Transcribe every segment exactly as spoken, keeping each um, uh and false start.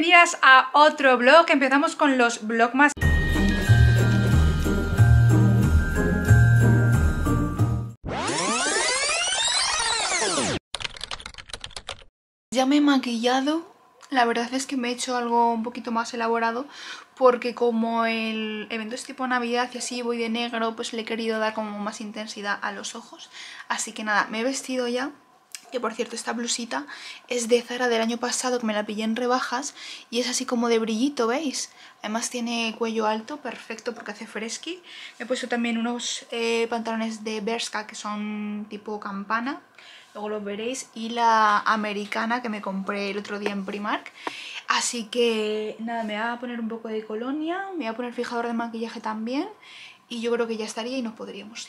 bienvenidas a otro vlog. Empezamos con los vlogmas. Ya me he maquillado. La verdad es que me he hecho algo un poquito más elaborado porque como el evento es tipo Navidad y así voy de negro, pues le he querido dar como más intensidad a los ojos. Así que nada, me he vestido ya. Que por cierto, esta blusita es de Zara del año pasado, que me la pillé en rebajas y es así como de brillito, ¿veis? Además tiene cuello alto, perfecto porque hace fresqui. Me he puesto también unos eh, pantalones de Bershka que son tipo campana, luego los veréis, y la americana que me compré el otro día en Primark. Así que nada, me voy a poner un poco de colonia, me voy a poner fijador de maquillaje también y yo creo que ya estaría y nos podríamos ir.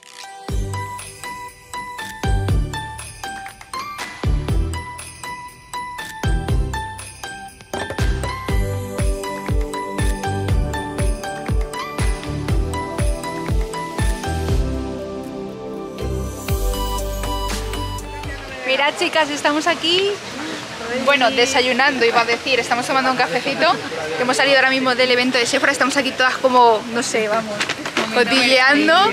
Mirad, chicas, estamos aquí, bueno, desayunando iba a decir, estamos tomando un cafecito, que hemos salido ahora mismo del evento de Sephora, estamos aquí todas como, no sé, vamos, cotilleando.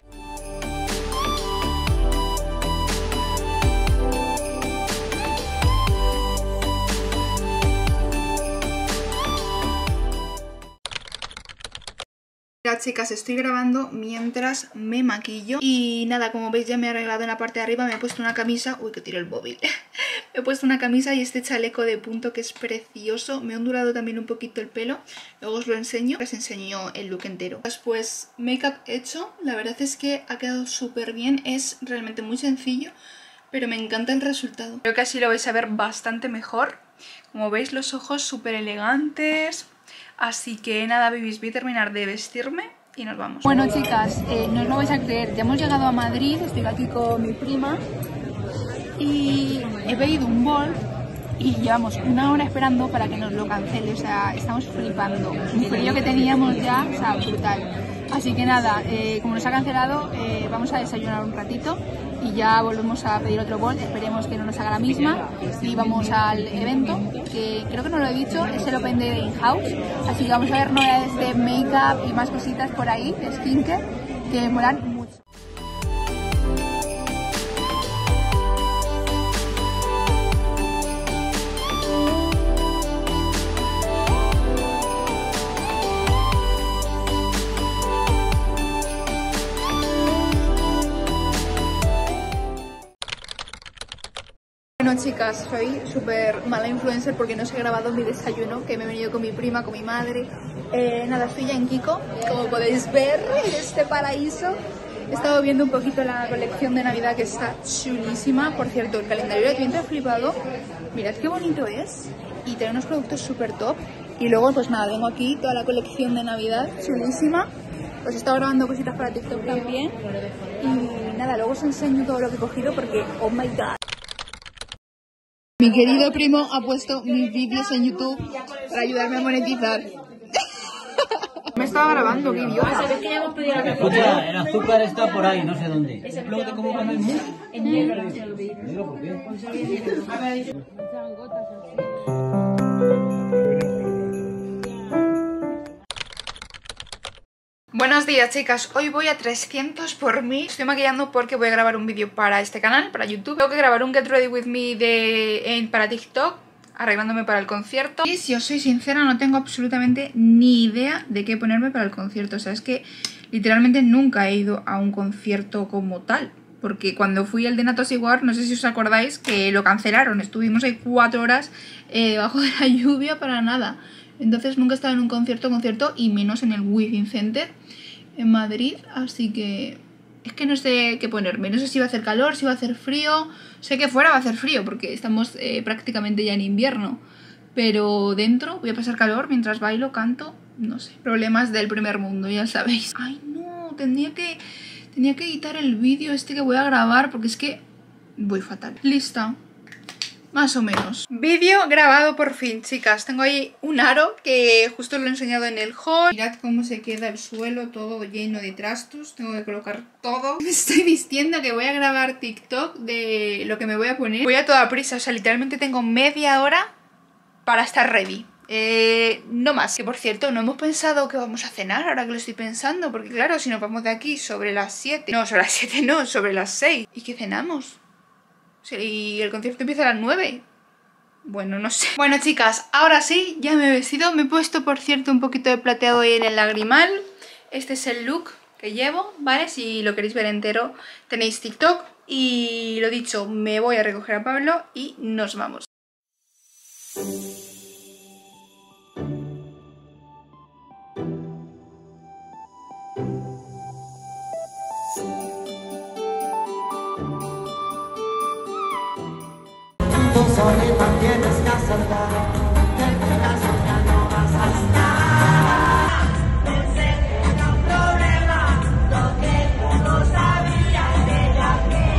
Mirad, chicas, estoy grabando mientras me maquillo y nada, como veis ya me he arreglado en la parte de arriba, me he puesto una camisa, uy que tiro el móvil, me he puesto una camisa y este chaleco de punto que es precioso, me he ondulado también un poquito el pelo, luego os lo enseño, os enseño el look entero. Después, make-up hecho, la verdad es que ha quedado súper bien, es realmente muy sencillo, pero me encanta el resultado. Creo que así lo vais a ver bastante mejor, como veis los ojos súper elegantes. Así que nada, babies, voy a terminar de vestirme y nos vamos. Bueno, chicas, eh, no os lo vais a creer, ya hemos llegado a Madrid, estoy aquí con mi prima y he pedido un Bolt y llevamos una hora esperando para que nos lo cancele, o sea, estamos flipando. Un frío que teníamos ya, o sea, brutal. Así que nada, eh, como nos ha cancelado, eh, vamos a desayunar un ratito y ya volvemos a pedir otro Bolt, esperemos que no nos haga la misma y vamos al evento, que creo que no lo he dicho, es el Open Day de In-House, así que vamos a ver novedades de make-up y más cositas por ahí, de skincare, que molan mucho. Bueno, chicas, soy súper mala influencer porque no os he grabado mi desayuno, que me he venido con mi prima, con mi madre. Eh, nada, estoy ya en Kiko, como podéis ver, en este paraíso. He estado viendo un poquito la colección de Navidad que está chulísima. Por cierto, el calendario de Adviento he flipado. Mirad qué bonito es. Y tiene unos productos súper top. Y luego, pues nada, tengo aquí toda la colección de Navidad chulísima. Os he estado grabando cositas para TikTok también. Y nada, luego os enseño todo lo que he cogido porque, oh my god. Mi querido primo ha puesto mis vídeos en YouTube para ayudarme a monetizar. Me estaba grabando, qué idiota. Escucha, el azúcar está por ahí, no sé dónde. Luego te como cuando hay mus. En negro. ¿Negro por qué? Buenos días, chicas, hoy voy a trescientos por mí. Estoy maquillando porque voy a grabar un vídeo para este canal, para YouTube. Tengo que grabar un Get Ready With Me de, en, para TikTok, arreglándome para el concierto. Y si os soy sincera, no tengo absolutamente ni idea de qué ponerme para el concierto. O sea, es que literalmente nunca he ido a un concierto como tal. Porque cuando fui al de Natos Iguar, no sé si os acordáis que lo cancelaron. Estuvimos ahí cuatro horas eh, debajo de la lluvia para nada. Entonces nunca he estado en un concierto, concierto y menos en el Within Center en Madrid, así que es que no sé qué ponerme, no sé si va a hacer calor, si va a hacer frío, sé que fuera va a hacer frío porque estamos eh, prácticamente ya en invierno, pero dentro voy a pasar calor mientras bailo, canto, no sé, problemas del primer mundo, ya sabéis. Ay no, tendría que, tenía que editar el vídeo este que voy a grabar porque es que voy fatal. Lista. Más o menos. Vídeo grabado por fin, chicas. Tengo ahí un aro que justo lo he enseñado en el haul. Mirad cómo se queda el suelo todo lleno de trastos. Tengo que colocar todo. Me estoy vistiendo que voy a grabar TikTok de lo que me voy a poner. Voy a toda prisa, o sea, literalmente tengo media hora para estar ready. Eh, no más. Que por cierto, no hemos pensado que vamos a cenar ahora que lo estoy pensando. Porque claro, si nos vamos de aquí sobre las siete... No, sobre las siete no, sobre las seis. ¿Y qué cenamos? Y el concierto empieza a las nueve. Bueno, no sé. Bueno, chicas, ahora sí, ya me he vestido. Me he puesto, por cierto, un poquito de plateado en el lagrimal. Este es el look que llevo, ¿vale? Si lo queréis ver entero, tenéis TikTok. Y lo dicho, me voy a recoger a Pablo y nos vamos. Tu soledad tienes que aceptar, que en tu casa ya no vas a estar. Pensé que era un problema, lo que tú no sabías de la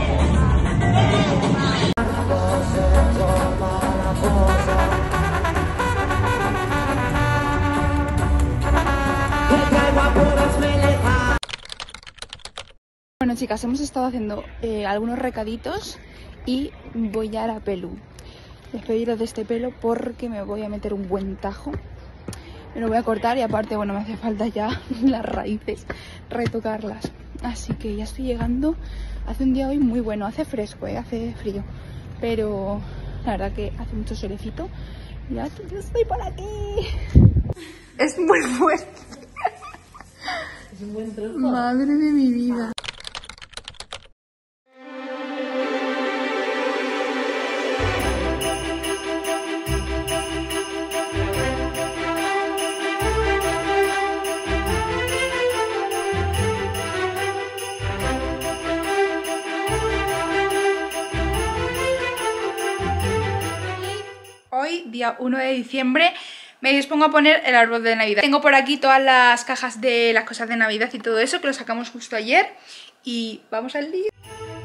pena. Bueno, chicas, hemos estado haciendo eh, algunos recaditos y voy a la pelu. Despediros de este pelo porque me voy a meter un buen tajo. Me lo voy a cortar y aparte, bueno, me hace falta ya las raíces, retocarlas. Así que ya estoy llegando. Hace un día hoy muy bueno, hace fresco, ¿eh? Hace frío. Pero la verdad que hace mucho solecito. Ya estoy, ya estoy por aquí. Es muy fuerte. Es un buen trozo. Madre de mi vida. Hoy, día uno de diciembre, me dispongo a poner el árbol de Navidad. Tengo por aquí todas las cajas de las cosas de Navidad y todo eso, que lo sacamos justo ayer. Y vamos al lío.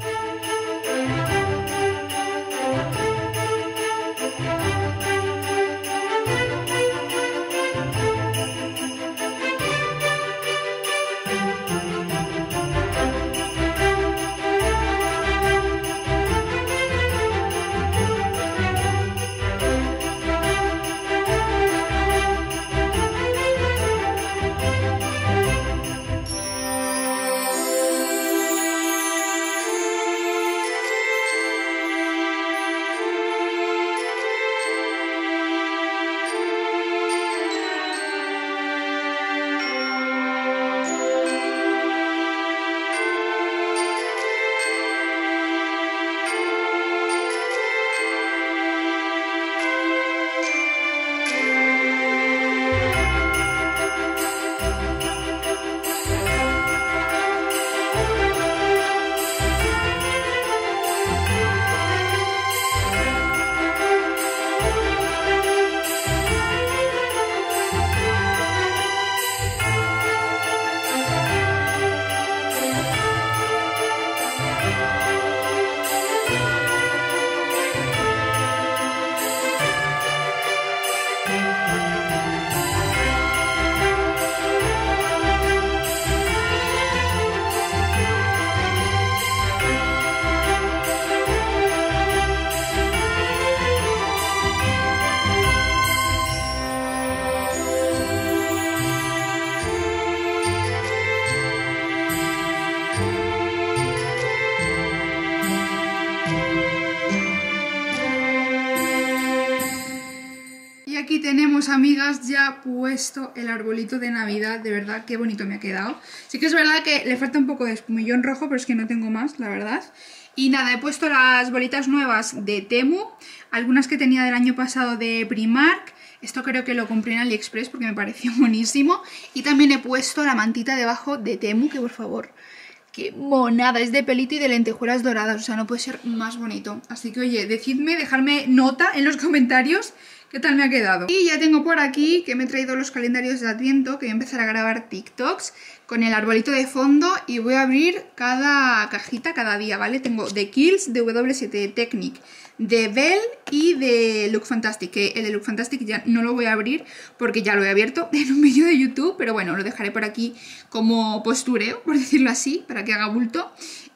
Aquí tenemos, amigas, ya puesto el arbolito de Navidad. De verdad, qué bonito me ha quedado. Sí que es verdad que le falta un poco de espumillón rojo, pero es que no tengo más, la verdad. Y nada, he puesto las bolitas nuevas de Temu, algunas que tenía del año pasado de Primark. Esto creo que lo compré en AliExpress porque me pareció buenísimo. Y también he puesto la mantita debajo de Temu, que por favor, qué monada, es de pelito y de lentejuelas doradas. O sea, no puede ser más bonito. Así que, oye, decidme, dejadme nota en los comentarios qué tal me ha quedado. Y ya tengo por aquí que me he traído los calendarios de Adviento, que voy a empezar a grabar TikToks con el arbolito de fondo y voy a abrir cada cajita cada día, ¿vale? Tengo de Kills, de W siete Technique, de Belle y de Look Fantastic, que el de Look Fantastic ya no lo voy a abrir porque ya lo he abierto en un vídeo de YouTube, pero bueno, lo dejaré por aquí como postureo, por decirlo así, para que haga bulto.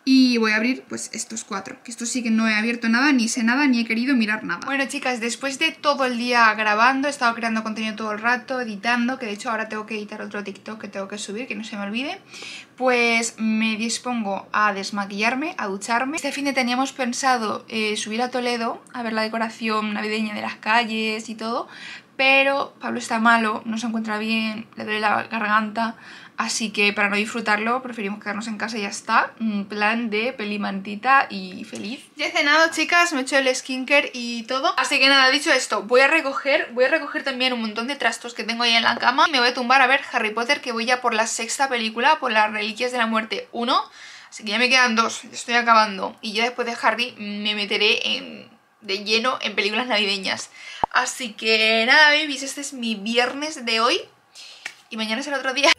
Y voy a abrir pues estos cuatro, que estos sí que no he abierto nada, ni sé nada, ni he querido mirar nada. Bueno chicas, después de todo el día grabando, he estado creando contenido todo el rato, editando, que de hecho ahora tengo que editar otro TikTok que tengo que subir, que no se me olvide. Pues me dispongo a desmaquillarme, a ducharme. Este fin de teníamos pensado eh, subir a Toledo a ver la decoración navideña de las calles y todo, pero Pablo está malo, no se encuentra bien, le duele la garganta, así que para no disfrutarlo preferimos quedarnos en casa y ya está. Un plan de pelimantita y feliz. Ya he cenado, chicas, me he hecho el skincare y todo. Así que nada, dicho esto, voy a recoger, voy a recoger también un montón de trastos que tengo ahí en la cama. Y me voy a tumbar a ver Harry Potter, que voy ya por la sexta película, por las Reliquias de la Muerte uno. Así que ya me quedan dos, estoy acabando. Y ya después de Harry me meteré en, de lleno en películas navideñas. Así que nada, babies, este es mi viernes de hoy. Y mañana es el otro día.